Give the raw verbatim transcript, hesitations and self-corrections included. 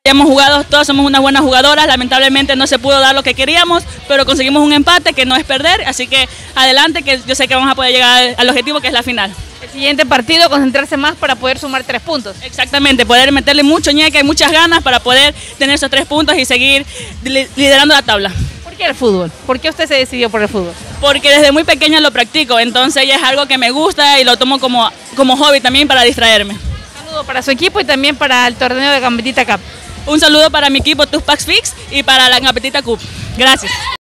hemos jugado, todas somos unas buenas jugadoras, lamentablemente no se pudo dar lo que queríamos, pero conseguimos un empate que no es perder, así que adelante, que yo sé que vamos a poder llegar al objetivo que es la final. El siguiente partido, concentrarse más para poder sumar tres puntos. Exactamente, poder meterle mucho ñeque y muchas ganas para poder tener esos tres puntos y seguir liderando la tabla. ¿Por qué el fútbol? ¿Por qué usted se decidió por el fútbol? Porque desde muy pequeña lo practico, entonces ya es algo que me gusta y lo tomo como, como hobby también para distraerme. Un saludo para su equipo y también para el torneo de Gambetita Cup. Un saludo para mi equipo Tupac Fix y para la Gambetita Cup. Gracias.